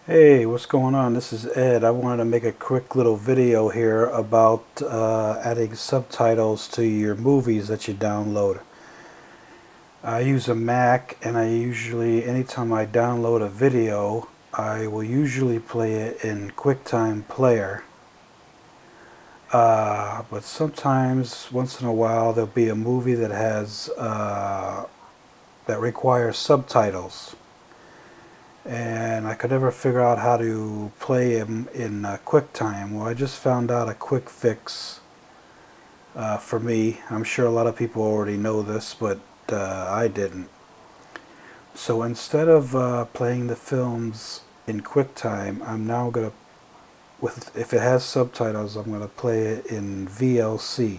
Hey, what's going on? This is Ed. I wanted to make a quick little video here about adding subtitles to your movies that you download. I use a Mac, and anytime I download a video, I will usually play it in QuickTime Player. But sometimes, once in a while, there'll be a movie that requires subtitles. And I could never figure out how to play him in QuickTime. Well, I just found out a quick fix for me. I'm sure a lot of people already know this, but I didn't. So instead of playing the films in QuickTime, I'm now going to, if it has subtitles, I'm going to play it in VLC.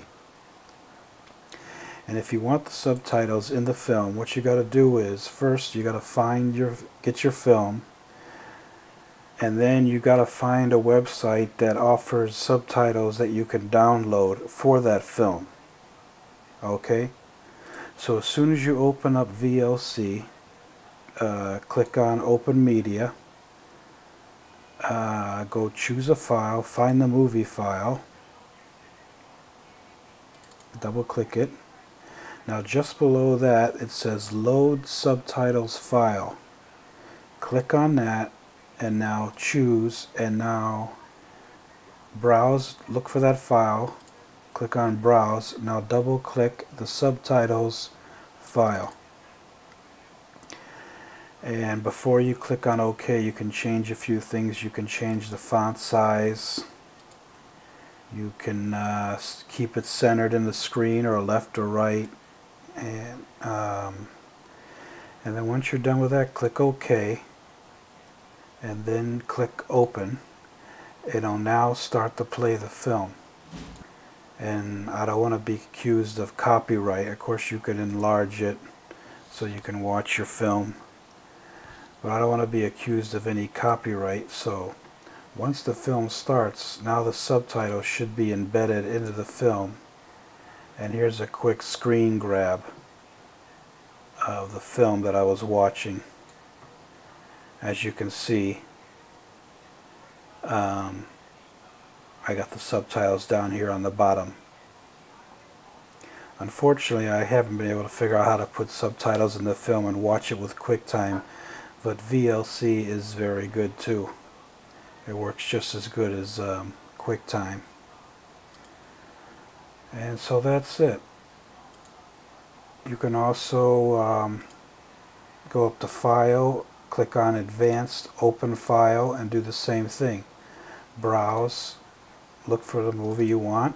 And if you want the subtitles in the film, what you got to do is first you got to get your film, and then you got to find a website that offers subtitles that you can download for that film. Okay? So as soon as you open up VLC, click on Open Media, go choose a file, find the movie file, double click it. Now just below that it says Load Subtitles File. Click on that and now choose, and now browse, look for that file, click on Browse, now double click the subtitles file. And before you click on OK, you can change a few things. You can change the font size. You can keep it centered in the screen or left or right. And then once you're done with that, click OK, and then click Open. It'll now start to play the film. And I don't want to be accused of copyright. Of course, you could enlarge it so you can watch your film, but I don't want to be accused of any copyright. So once the film starts, now the subtitles should be embedded into the film. And here's a quick screen grab of the film that I was watching. As you can see, I got the subtitles down here on the bottom. Unfortunately, I haven't been able to figure out how to put subtitles in the film and watch it with QuickTime, but VLC is very good too. It works just as good as QuickTime. And so that's it. You can also go up to File, click on Advanced, Open File, and do the same thing. Browse, look for the movie you want.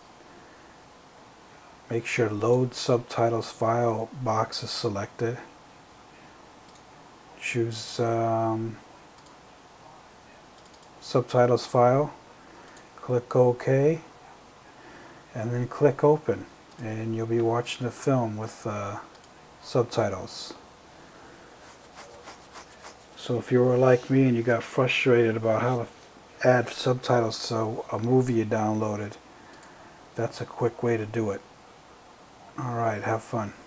Make sure Load Subtitles File box is selected. Choose Subtitles File, click OK, and then click Open, and you'll be watching the film with subtitles. So if you were like me and you got frustrated about how to add subtitles to a movie you downloaded, that's a quick way to do it. Alright, have fun.